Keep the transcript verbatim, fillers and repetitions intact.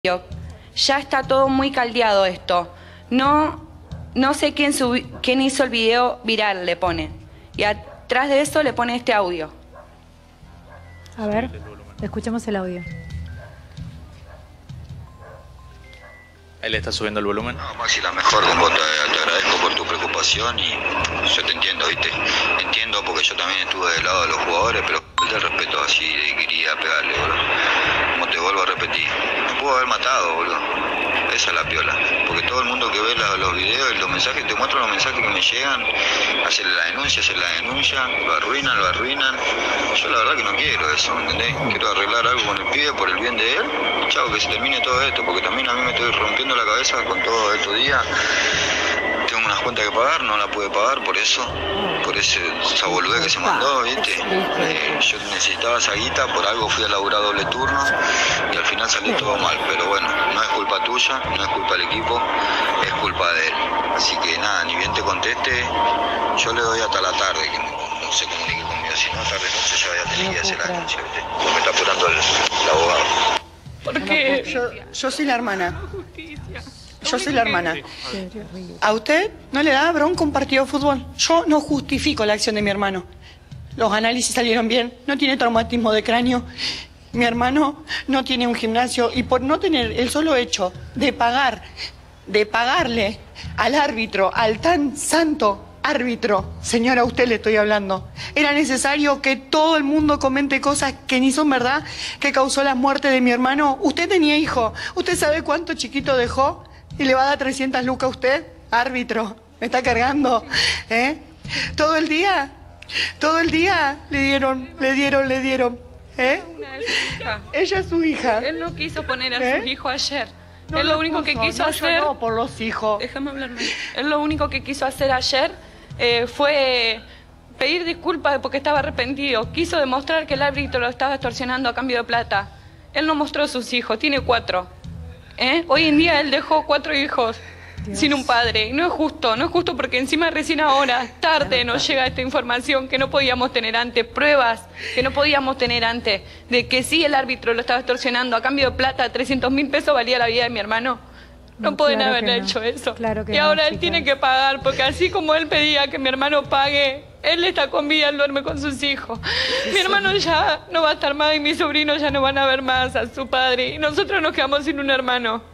Ya está todo muy caldeado esto. No, no sé quién, subi, quién hizo el video viral, le pone. Y atrás de eso le pone este audio. A ver, escuchemos el audio. Él está subiendo el volumen. No, Maxi, la mejor con vos, te, te agradezco por tu preocupación y yo te entiendo, ¿viste? Entiendo porque yo también estuve del lado de los jugadores, pero te respeto así de quería pegarle, boludo. Como te vuelvo a repetir, me puedo haber matado, boludo. Esa es la piola. Porque todo el mundo que ve la, los videos y los mensajes, te muestro los mensajes que me llegan, hacerle la denuncia, hacer la denuncia, lo arruinan, lo arruinan. Yo la verdad que no quiero eso, ¿me entendés? Quiero arreglar algo con el pibe por el bien de él. Y chao, que se termine todo esto, porque también a mí me estoy rompiendo la cabeza con todos estos días. Tengo unas cuentas que pagar, no la pude pagar por eso, por ese, esa boludez que se mandó, ¿viste? Eh, yo necesitaba esa guita, por algo fui a laburar doble turno y al final salió todo mal, pero bueno, no es culpa tuya, no es culpa del equipo, es culpa de él. Así que nada, ni bien te conteste, yo le doy hasta la tarde que no, no se comunique conmigo, si no tarde noche ya voy a tener que hacer la denuncia, ¿viste? Me está apurando el, el abogado. Porque yo, yo soy la hermana. Yo soy la hermana. ¿A usted no le da bronca un partido de fútbol? Yo no justifico la acción de mi hermano. Los análisis salieron bien, no tiene traumatismo de cráneo. Mi hermano no tiene un gimnasio y por no tener el solo hecho de pagar, de pagarle al árbitro, al tan santo árbitro, señora, a usted le estoy hablando, era necesario que todo el mundo comente cosas que ni son verdad, que causó la muerte de mi hermano. Usted tenía hijo, ¿usted sabe cuánto chiquito dejó? ¿Y le va a dar trescientas lucas a usted? Árbitro, me está cargando, ¿eh? Todo el día, todo el día le dieron, le dieron, le dieron, ¿eh? Una es su hija. Ella es su hija. Él no quiso poner a ¿Eh? su hijo ayer. No Él lo lo único puso, que quiso no hacer... lloró por los hijos. Déjame hablarme. Él lo único que quiso hacer ayer eh, fue pedir disculpas porque estaba arrepentido. Quiso demostrar que el árbitro lo estaba extorsionando a cambio de plata. Él no mostró a sus hijos, tiene cuatro. ¿Eh? Hoy en día él dejó cuatro hijos Dios. Sin un padre. Y no es justo, no es justo porque encima recién ahora, tarde, nos llega esta información que no podíamos tener antes, pruebas que no podíamos tener antes, de que sí el árbitro lo estaba extorsionando a cambio de plata, trescientos mil pesos valía la vida de mi hermano. No, no pueden claro haber no. hecho eso. Claro que y ahora no, él tiene que pagar, porque así como él pedía que mi hermano pague, él está con vida, él duerme con sus hijos. Mi hermano ya no va a estar más y mis sobrinos ya no van a ver más a su padre. Y nosotros nos quedamos sin un hermano.